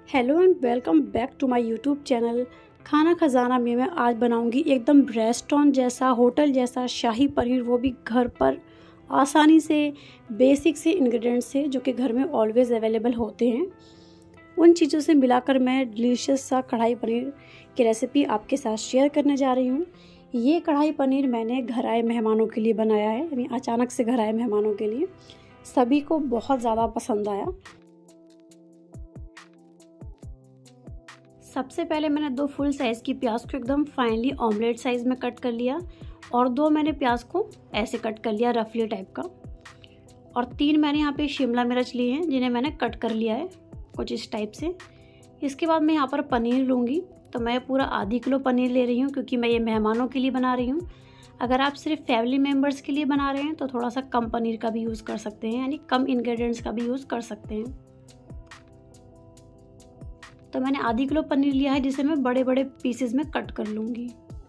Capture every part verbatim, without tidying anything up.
Hello and welcome back to my YouTube channel. Khana Khazana में मैं आज बनाऊंगी एकदम रेस्टोरेंट जैसा, होटल जैसा शाही पनीर, वो भी घर पर आसानी से, बेसिक से इंग्रेडिएंट्स से जो कि घर में ऑलवेज़ अवेलेबल होते हैं। उन चीज़ों से मिलाकर मैं डिलीशियस सा कढ़ाई पनीर की रेसिपी आपके साथ शेयर करने जा रही हूँ। ये कढ़ाई पनीर मैंने घर आए मेहमानों के लिए बनाया है, यानी अचानक से घर आए मेहमानों के लिए। सभी को बहुत ज़्यादा पसंद आया। सबसे पहले मैंने दो फुल साइज़ की प्याज को एकदम फाइनली ऑमलेट साइज़ में कट कर लिया और दो मैंने प्याज को ऐसे कट कर लिया रफली टाइप का। और तीन मैंने यहाँ पे शिमला मिर्च लिए हैं जिन्हें मैंने कट कर लिया है कुछ इस टाइप से। इसके बाद मैं यहाँ पर पनीर लूँगी, तो मैं पूरा आधी किलो पनीर ले रही हूँ क्योंकि मैं ये मेहमानों के लिए बना रही हूँ। अगर आप सिर्फ फैमिली मेम्बर्स के लिए बना रहे हैं तो थोड़ा सा कम पनीर का भी यूज़ कर सकते हैं, यानी कम इन्ग्रीडियंट्स का भी यूज़ कर सकते हैं। तो मैंने आधी किलो पनीर लिया है जिसे मैं बड़े बड़े पीसेस में कट कर लूँगी।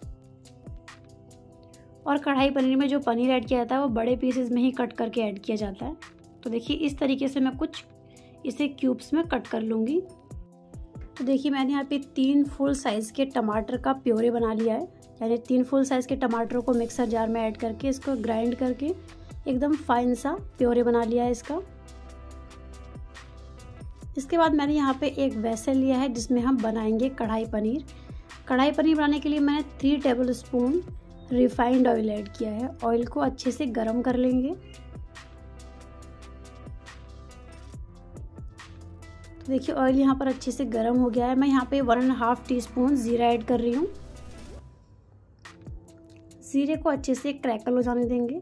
और कढ़ाई पनीर में जो पनीर ऐड किया जाता है वो बड़े पीसेस में ही कट करके ऐड किया जाता है। तो देखिए इस तरीके से मैं कुछ इसे क्यूब्स में कट कर लूँगी। तो देखिए मैंने यहाँ पे तीन फुल साइज़ के टमाटर का प्योरे बना लिया है, यानी तीन फुल साइज़ के टमाटरों को मिक्सर जार में ऐड करके इसको ग्राइंड करके एकदम फाइन सा प्योरे बना लिया है इसका। इसके बाद मैंने यहाँ पे एक वेसल लिया है जिसमें हम बनाएंगे कढ़ाई पनीर। कढ़ाई पनीर बनाने के लिए मैंने three tablespoon refined oil add किया है। ऑयल को अच्छे से गरम कर लेंगे। तो देखिए ऑयल यहाँ पर अच्छे से गरम हो गया है। मैं यहाँ पे one and half teaspoon ज़ीरा ऐड कर रही हूँ। ज़ीरे को अच्छे से क्रैकल हो जाने देंगे।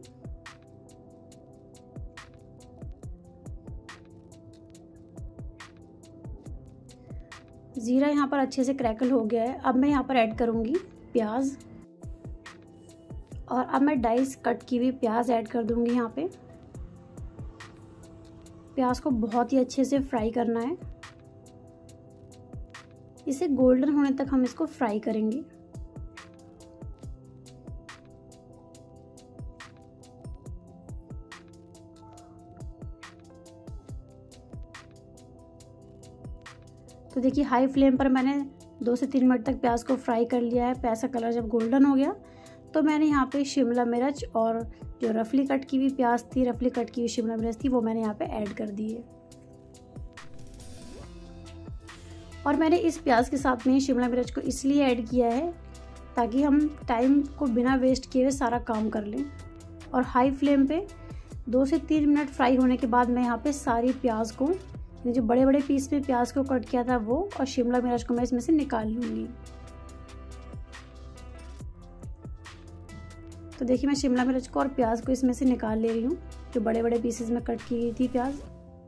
ज़ीरा यहाँ पर अच्छे से क्रैकल हो गया है। अब मैं यहाँ पर ऐड करूँगी प्याज, और अब मैं डाइस कट की हुई प्याज ऐड कर दूँगी यहाँ पे। प्याज को बहुत ही अच्छे से फ्राई करना है, इसे गोल्डन होने तक हम इसको फ्राई करेंगे। तो देखिए हाई फ्लेम पर मैंने दो से तीन मिनट तक प्याज को फ्राई कर लिया है। प्याज का कलर जब गोल्डन हो गया तो मैंने यहाँ पे शिमला मिर्च और जो रफली कट की हुई प्याज थी, रफली कट की हुई शिमला मिर्च थी, वो मैंने यहाँ पे ऐड कर दी है। और मैंने इस प्याज के साथ में शिमला मिर्च को इसलिए ऐड किया है ताकि हम टाइम को बिना वेस्ट किए हुए सारा काम कर लें। और हाई फ्लेम पे दो से तीन मिनट फ्राई होने के बाद मैं यहाँ पे सारी प्याज को, जो बड़े बड़े पीस में प्याज को कट किया था वो, और शिमला मिर्च को मैं इसमें से निकाल लूँगी। तो देखिए मैं शिमला मिर्च को और प्याज को इसमें से निकाल ले रही हूँ, जो बड़े बड़े पीसेस में कट की गई थी प्याज।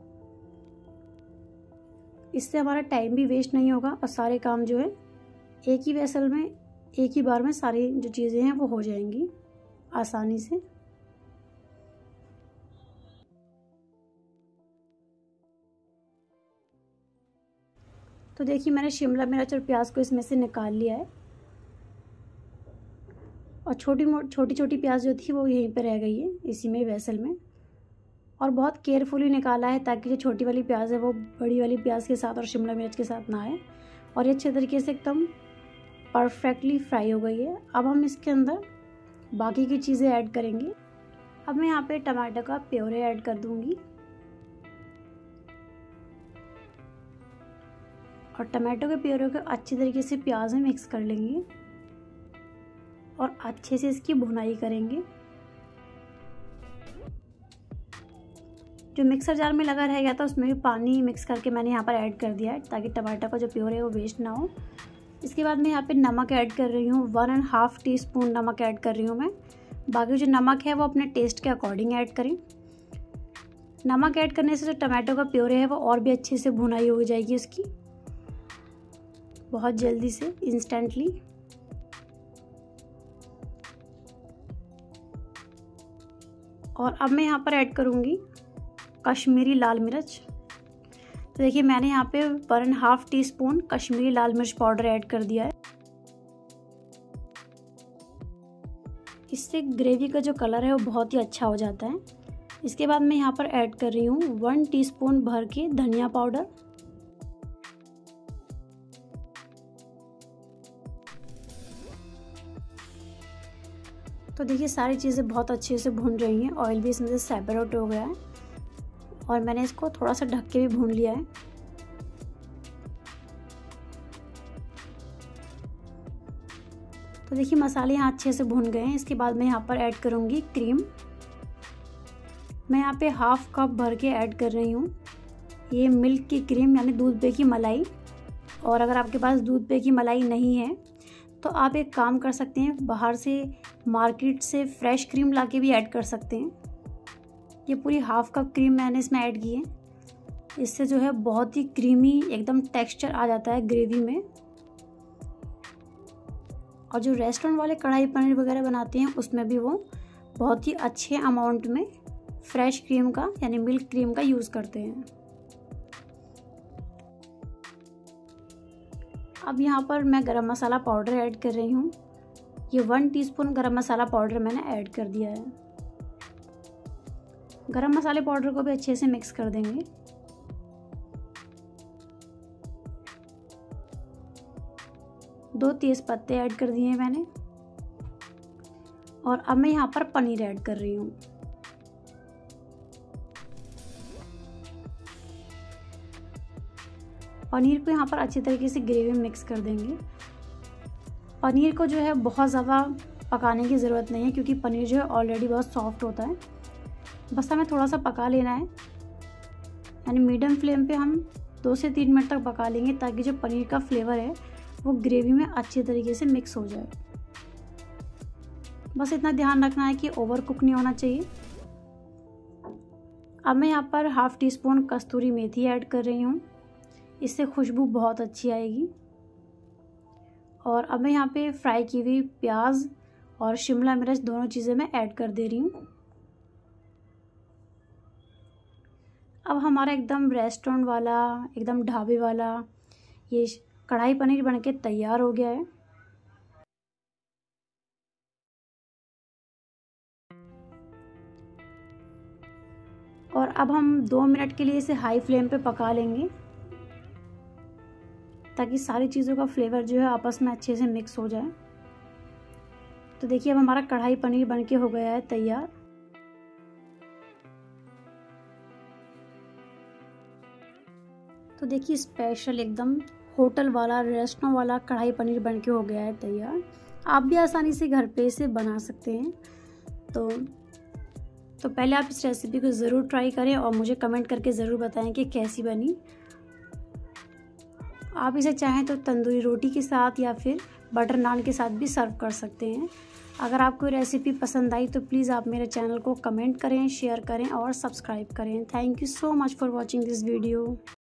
इससे हमारा टाइम भी वेस्ट नहीं होगा और सारे काम जो है एक ही वेसल में, एक ही बार में सारी जो चीज़ें हैं वो हो जाएंगी आसानी से। तो देखिए मैंने शिमला मिर्च और प्याज को इसमें से निकाल लिया है, और छोटी छोटी छोटी प्याज जो थी वो यहीं पे रह गई है इसी में वेसल में। और बहुत केयरफुली निकाला है ताकि जो छोटी वाली प्याज है वो बड़ी वाली प्याज के साथ और शिमला मिर्च के साथ ना आए। और ये अच्छे तरीके से एकदम परफेक्टली फ्राई हो गई है। अब हम इसके अंदर बाकी की चीज़ें ऐड करेंगे। अब मैं यहाँ पे टमाटर का प्योरे ऐड कर दूँगी, और टमाटो के प्योरे को अच्छी तरीके से प्याज में मिक्स कर लेंगे और अच्छे से इसकी भुनाई करेंगे। जो मिक्सर जार में लगा रह गया था उसमें भी पानी मिक्स करके मैंने यहाँ पर ऐड कर दिया है ताकि टमाटर का जो प्योरे है वो वेस्ट ना हो। इसके बाद मैं यहाँ पे नमक ऐड कर रही हूँ, one and half teaspoon नमक ऐड कर रही हूँ मैं। बाकी जो नमक है वो अपने टेस्ट के अकॉर्डिंग ऐड करें। नमक ऐड करने से जो टमाटो का प्योरे है वो और भी अच्छे से भुनाई हो जाएगी उसकी, बहुत जल्दी से, इंस्टेंटली। और अब मैं यहाँ पर ऐड करूँगी कश्मीरी लाल मिर्च। तो देखिए मैंने यहाँ पे one and half teaspoon Kashmiri लाल मिर्च पाउडर ऐड कर दिया है। इससे ग्रेवी का जो कलर है वो बहुत ही अच्छा हो जाता है। इसके बाद मैं यहाँ पर ऐड कर रही हूँ वन टीस्पून भर के धनिया पाउडर। तो देखिए सारी चीज़ें बहुत अच्छे से भून रही हैं, ऑयल भी इसमें से सेपरेट हो गया है और मैंने इसको थोड़ा सा ढक के भी भून लिया है। तो देखिए मसाले यहाँ अच्छे से भून गए हैं। इसके बाद मैं यहाँ पर ऐड करूँगी क्रीम। मैं यहाँ पे हाफ कप भर के ऐड कर रही हूँ। ये मिल्क की क्रीम यानी दूध पे की मलाई। और अगर आपके पास दूध पे की मलाई नहीं है तो आप एक काम कर सकते हैं, बाहर से मार्केट से फ्रेश क्रीम लाके भी ऐड कर सकते हैं। ये पूरी हाफ कप क्रीम मैंने इसमें ऐड की है। इससे जो है बहुत ही क्रीमी एकदम टेक्सचर आ जाता है ग्रेवी में। और जो रेस्टोरेंट वाले कढ़ाई पनीर वगैरह बनाते हैं उसमें भी वो बहुत ही अच्छे अमाउंट में फ्रेश क्रीम का यानी मिल्क क्रीम का यूज़ करते हैं। अब यहाँ पर मैं गरम मसाला पाउडर ऐड कर रही हूँ। ये वन टीस्पून गरम मसाला पाउडर मैंने ऐड कर दिया है। गरम मसाले पाउडर को भी अच्छे से मिक्स कर देंगे। दो तेज पत्ते ऐड कर दिए हैं मैंने। और अब मैं यहाँ पर पनीर ऐड कर रही हूँ। पनीर को यहाँ पर अच्छी तरीके से ग्रेवी में मिक्स कर देंगे। पनीर को जो है बहुत ज़्यादा पकाने की ज़रूरत नहीं है क्योंकि पनीर जो है ऑलरेडी बहुत सॉफ्ट होता है। बस हमें थोड़ा सा पका लेना है, यानी मीडियम फ्लेम पे हम दो से तीन मिनट तक पका लेंगे ताकि जो पनीर का फ्लेवर है वो ग्रेवी में अच्छी तरीके से मिक्स हो जाए। बस इतना ध्यान रखना है कि ओवर कुक नहीं होना चाहिए। अब मैं यहाँ पर हाफ़ टी स्पून कस्तूरी मेथी ऐड कर रही हूँ। इससे खुशबू बहुत अच्छी आएगी। और अब मैं यहाँ पे फ्राई की हुई प्याज और शिमला मिर्च दोनों चीज़ें मैं ऐड कर दे रही हूँ। अब हमारा एकदम रेस्टोरेंट वाला, एकदम ढाबे वाला ये कढ़ाई पनीर बनके तैयार हो गया है। और अब हम दो मिनट के लिए इसे हाई फ्लेम पे पका लेंगे ताकि सारी चीज़ों का फ्लेवर जो है आपस में अच्छे से मिक्स हो जाए। तो देखिए अब हमारा कढ़ाई पनीर बनके हो गया है तैयार। तो देखिए स्पेशल एकदम होटल वाला, रेस्टोरेंट वाला कढ़ाई पनीर बनके हो गया है तैयार। आप भी आसानी से घर पे इसे बना सकते हैं। तो तो पहले आप इस रेसिपी को ज़रूर ट्राई करें और मुझे कमेंट करके ज़रूर बताएं कि कैसी बनी। आप इसे चाहें तो तंदूरी रोटी के साथ या फिर बटर नान के साथ भी सर्व कर सकते हैं। अगर आपको रेसिपी पसंद आई तो प्लीज़ आप मेरे चैनल को कमेंट करें, शेयर करें और सब्सक्राइब करें। Thank you so much for watching this video.